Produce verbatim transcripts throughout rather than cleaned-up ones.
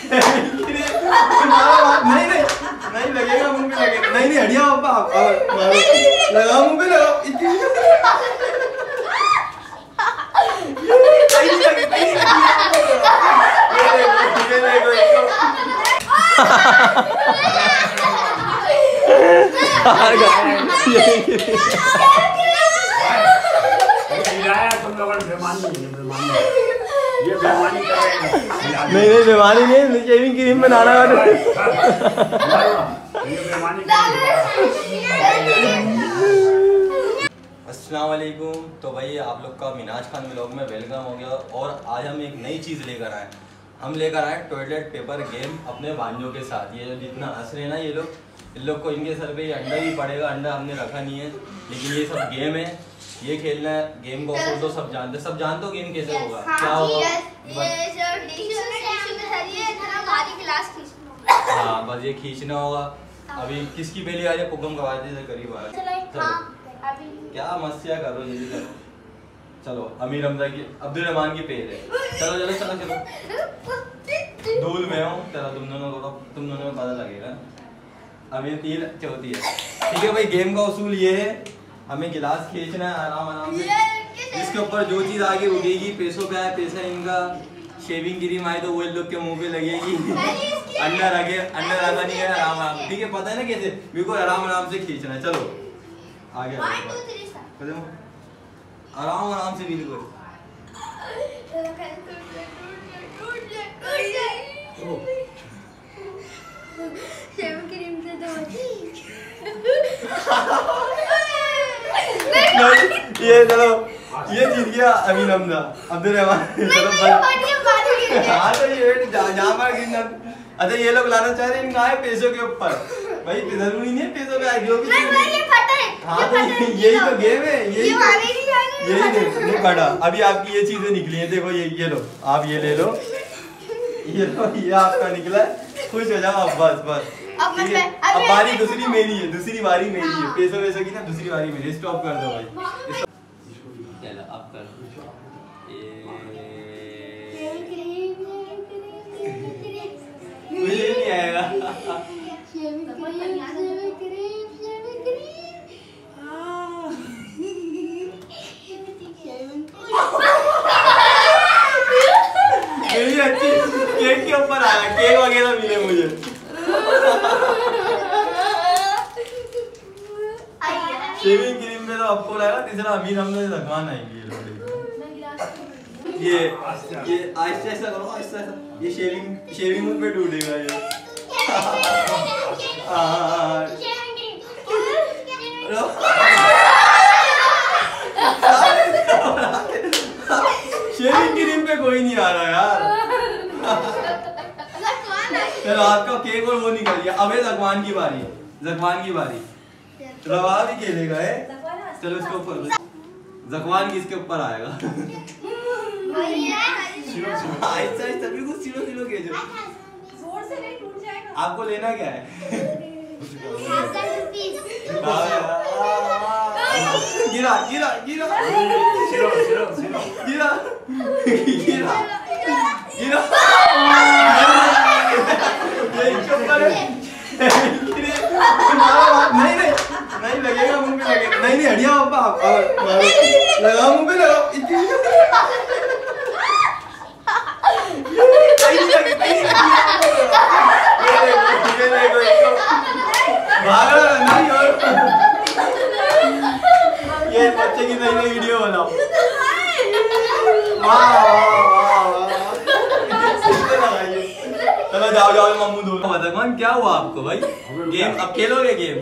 नहीं नहीं नहीं लगेगा मुंह पे लगेगा। नहीं नहीं हटिया पापा लगाओ मुंह पे लगाओ। नहीं नहीं बेमानी नहीं, शेविंग क्रीम में नाना अस्सलाम वालेकुम। तो भाई आप लोग का मिनाज खान व्लॉग में वेलकम हो गया। और आज हम एक नई चीज़ लेकर आए। हम लेकर आए टॉयलेट पेपर गेम अपने भांजों के साथ। ये जो जितना हंस रहे ना ये लोग, इन लोग को इनके सर पे ये अंडा ही पड़ेगा। अंडा हमने रखा नहीं है, लेकिन ये सब गेम है, ये खेलना है। गेम को ऑफर तो सब जानते सब जानते हो गेम कैसे होगा, क्या होगा। हाँ बस ये खींचना होगा। अभी किसकी पहली आ जाए पुगम कवायदे से करीब आ क्या मस्तियाँ करो जल्दी करो। चलो अमीर हमजा की अब्दुल रहमान की पेज है। चलो चलो चलो चलो धूल में हूँ। चलो तुम दोनों को तुम दोनों में पता लगेगा। अभी तीन चौथी है, ठीक है भाई। गेम का उसूल ये है, हमें गिलास खींचना है आराम आराम से। इसके ऊपर जो चीज़ आगे उगेगी, पैसों पे आए पैसा इनका। शेविंग क्रीम आए तो वो इन लोग के मुंह पे लगेगी। अंडा रखे अंडा रखा नहीं है, आराम आराम। ठीक है पता है ना कैसे, बिल्कुल आराम आराम से खींचना है। चलो आगे आराम आराम से बिल्कुल। ये चलो ये जीत गया अमीन हमजा अब्दुल रहमान। चलो हाँ तो ये जहाँ पर गिरना। अच्छा ये लोग लाना चाह रहे हैं इनका है पैसों के ऊपर। भाई जरूरी नहीं है पैसों पे आए जो भी। हाँ तो यही तो गेम है, यही यही नहीं पड़ा। अभी आपकी ये चीजें निकली है, देखो ये ये लो आप ये ले लो, ये लो ये आपका निकला है। खुश हो जाओ आप बस बस। ठीक है अब बारी दूसरी मेरी है, दूसरी बारी मेरी है। पैसों वैसों की ना दूसरी बारी मेरी। स्टॉप कर दो भाई। चलो अब कर मुझे नहीं आएगा। मेरी अच्छी केक के ऊपर आया, केक वगैरह मिले मुझे। शेविंग क्रीम में तो आपको लगा तीसरा अमीर हमने लगवाना है। ये ये आहिस्ता आहिस्ता करो, आहिस्ता आहिस्ता। ये शेविंग शेविंग मुंह पे टूटेगा ये। शेविंग क्रीम पे कोई नहीं आ रहा यार। चलो आपका केक और वो निकल गया। अब है जगवान की बारी, जगवान की बारी। रवा भी खेलेगा है। चलो इसके ऊपर जगवान किसके ऊपर आएगा। आहिस्ता आहिस्ता बिल्कुल सिलो सिलो खेलो। जोर से नहीं टूट जाएगा। आपको लेना क्या है। गिरा गिरा गिरा सिलो सिलो सिलो गिरा गिरा गिरा। नहीं नहीं नहीं लगेगा मुंह पे लगेगा। नहीं नहीं हटिया पापा लगाओ मुंह पे लगाओ। ये बच्चे की नई नई वीडियो बनाओ। चलो जाओ जाओ मम्मू दो। भगवान क्या हुआ आपको भाई। गेम अब खेलोगे गेम।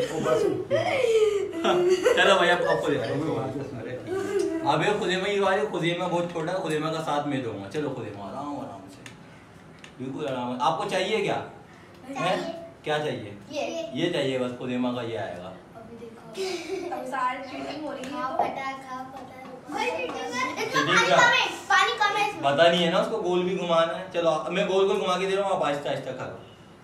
चलो भाई अब आपको अबे खुदेमा की बात है। खुदेमा बहुत छोटा है, खुदेमा का साथ में दूंगा। चलो खुदेमा आराम आराम से बिल्कुल आराम। आपको चाहिए क्या है, क्या चाहिए। ये ये चाहिए बस। खुदेमा का ये आएगा। पता नहीं है ना उसको, गोल भी घुमाना है। चलो मैं गोल गोल घुमा के दे रहा हूँ, आप आहिस्ता आहिस्ता करो।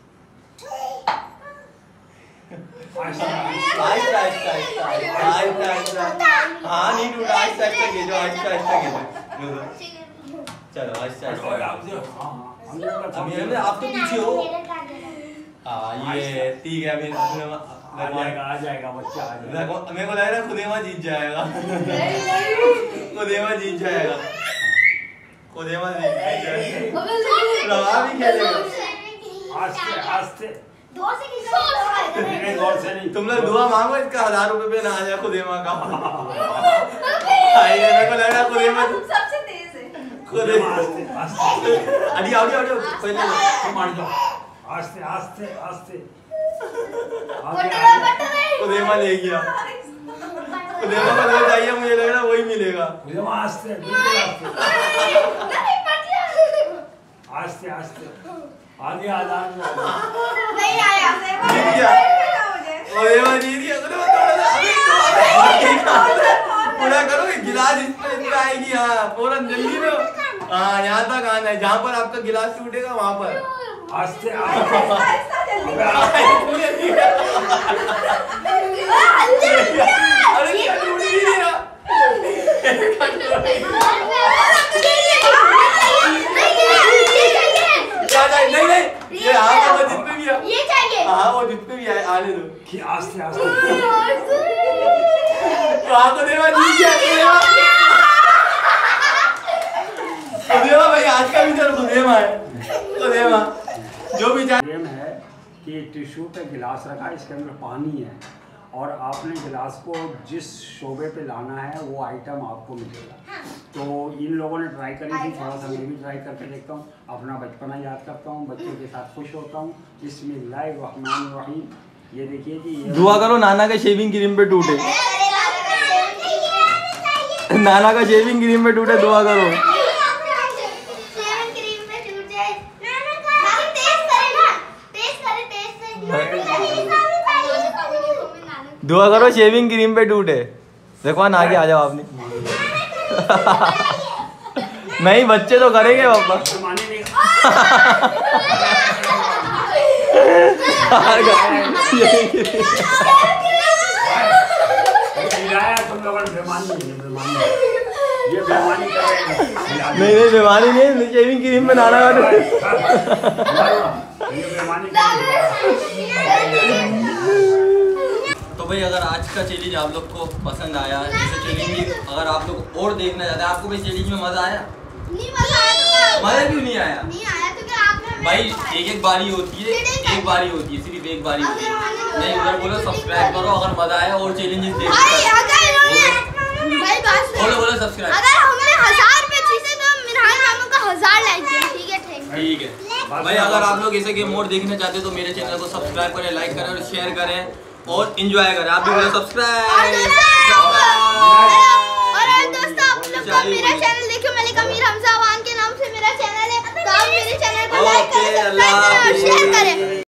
आहिस्ता आहिस्ता आहिस्ता आहिस्ता आहिस्ता। हाँ नहीं टूटा, आहिस्ता आहिस्ता खेलो, आहिस्ता आहिस्ता खेलो। चलो आहिस्ता आहिस्ता अमीर हमजा आप तो पीछे हो। हाँ ये ठीक है अमीर आ जाएगा आ जाएगा बच्चा आ जाएगा। मेरे को लग रहा है खुदेमा जीत जाएगा। खुदेमा जीत जाएगा। खुदेमा जीत जाएगा। रवा भी खेलेगा। आस्ते आस्ते दो से नहीं दौर से नहीं। तुम लोग दुआ मांगो इसका हजार रुपए पे ना आ जाए खुदेमा का। मेरे को लग रहा है खुदेमा सबसे तेज है। खुदेमा आस्ते आस्ते अड़ी आओ आओ पहले तुम मान जाओ। आस्ते आस्ते आस्ते खुदेमा ले गया। खुदेमा को ले जाइए मुझे लग रहा वही मिलेगा। खुदेमा आस्ते बिल्कुल आस्ते आस्ते आस्ते आगे आ जा। नहीं आया जीत गया। खुदेमा जीत गया। खुदेमा पूरा करो गिलास इस पे इतना आएगी। हाँ पूरा जल्दी में। हाँ यहाँ तक आना है जहाँ पर आपका गिलास टूटेगा वहाँ पर। आस्ते आस्ते अरे क्या टूट ही नहीं रहा। नहीं नहीं ये हाँ वो जित पे भी है। ये चाहिए। हाँ वो जित पे भी है आने दो। कि आस्ते आस्ते वहाँ को देवा जीत गया। खुदेमा भाई आज का भी चलो खुदेमा है। खुदेमा जो भी गेम है कि टिश्यू पे गिलास रखा है इसके अंदर पानी है और आपने गिलास को जिस शोबे पे लाना है वो आइटम आपको मिलेगा। तो इन लोगों ने ट्राई करी थी थोड़ा सा मैं भी ट्राई करके देखता हूँ। अपना बचपना याद करता हूँ बच्चों के साथ खुश होता हूँ। बिस्मिल्लाहिर्रहमानिर्रहीम। ये देखिए जी ये दुआ करो नाना का शेविंग क्रीम पे टूटे। नाना का शेविंग क्रीम पे टूटे दुआ करो। दुआ करो शेविंग क्रीम पे टूटे। देखो ना आगे आ जाओ आपने। नहीं बच्चे तो करेंगे पापा। नहीं नहीं बेमानी नहीं शेविंग क्रीम में नाना का तो भाई अगर आज का चैलेंज आप लोग को पसंद आया जैसे चैलेंज अगर आप लोग और देखना चाहते हैं आपको भाई चैलेंज में मजा आया? नहीं मजा आया। मजा क्यों नहीं आया? नहीं आया क्योंकि आपने भाई एक एक बारी होती है एक बारी होती है सिर्फ एक बारी होती है। नहीं उधर बोलो सब्सक्राइब करो अगर मजा आया और चैलेंजेस देखो। बोलो बोलो सब्सक्राइब। अगर हमारे हजार पे चीजें तो मिरान मामू का हजार लाइक दिया। ठीक है ठीक है भाई अगर आप लोग ऐसे गेम और देखना चाहते हो तो मेरे चैनल को सब्सक्राइब करें लाइक करें और शेयर करें और एंजॉय करें। आप भी बोलो सब्सक्राइब। और दोस्तों आप लोग का मेरा चैनल देखियो मलिक अमीर हमजा वान के नाम से मेरा चैनल है तो आप मेरे चैनल को लाइक करें सब्सक्राइब करें और शेयर करें।